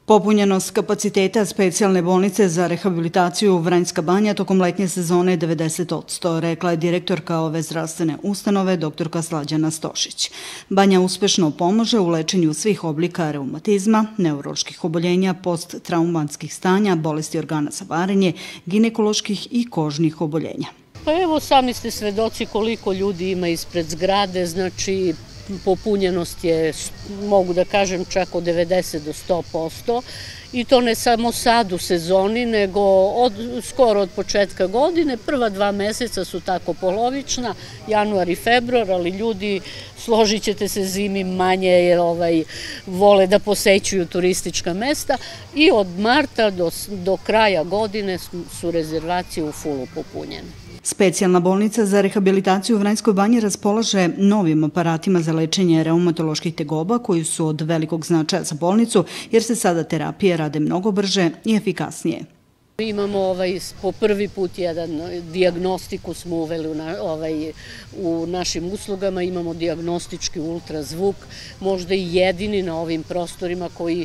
Popunjenost kapaciteta specijalne bolnice za rehabilitaciju Vranjska banja tokom letnje sezone je 90%, rekla je direktorka ove zdravstvene ustanove, doktorka Slađana Stošić. Banja uspešno pomaže u lečenju svih oblika reumatizma, neuroloških oboljenja, posttraumatskih stanja, bolesti organa za varenje, ginekoloških i kožnih oboljenja. Pa evo, sami ste svedoci koliko ljudi ima ispred zgrade, znači popunjenost je, mogu da kažem, čak od 90 do 100%. I to ne samo sad u sezoni, nego skoro od početka godine. Prva 2 meseca su tako polovična, januar i februar, ali ljudi, složit ćete se, zimi manje jer vole da posećuju turistička mesta. I od marta do kraja godine su rezervacije u fulu popunjene. Specijalna bolnica za rehabilitaciju u Vranjskoj banji raspolaže novim aparatima za lečenje reumatoloških tegoba koji su od velikog značaja za bolnicu jer se sada terapije rade mnogo brže i efikasnije. Imamo po prvi put jedan dijagnostiku smo uveli u našim uslugama, imamo dijagnostički ultrazvuk, možda i jedini na ovim prostorima koji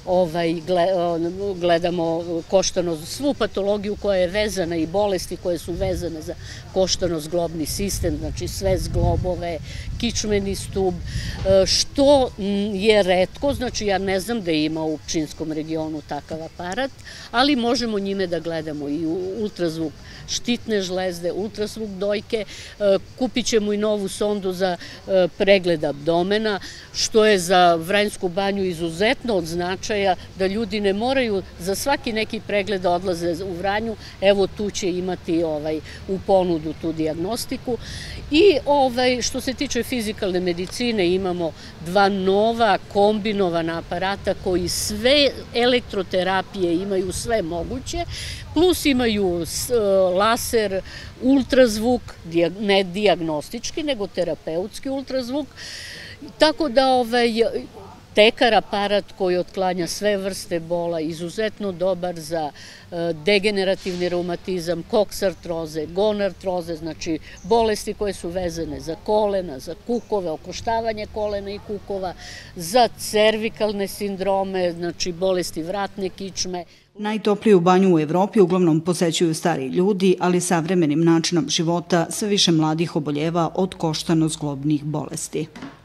gledamo koštanost, svu patologiju koja je vezana i bolesti koje su vezane za koštano-zglobni sistem, znači sve zglobove, kičmeni stub, što je retko, znači ja ne znam da ima u Pčinjskom regionu takav aparat, ali možemo njime da gledamo i ultrazvuk štitne žlezde, ultrazvuk dojke, kupit ćemo i novu sondu za pregled abdomena, što je za Vranjsku banju izuzetno od značaja, da ljudi ne moraju za svaki neki pregled da odlaze u Vranju, evo tu će imati u ponudu tu dijagnostiku. I što se tiče fizikalne medicine, imamo 2 nova kombinovana aparata koji sve elektroterapije imaju sve moguće, plus imaju laser, ultrazvuk, ne dijagnostički, nego terapeutski ultrazvuk, tako da tekar aparat koji otklanja sve vrste bola, izuzetno dobar za degenerativni reumatizam, koksartroze, gonartroze, znači bolesti koje su vezane za kolena, za kukove, okoštavanje kolena i kukova, za cervikalne sindrome, znači bolesti vratne kičme. Najtopliju banju u Evropi uglavnom posećuju stari ljudi, ali savremenim načinom života sve više mladih oboljeva od koštano-zglobnih bolesti.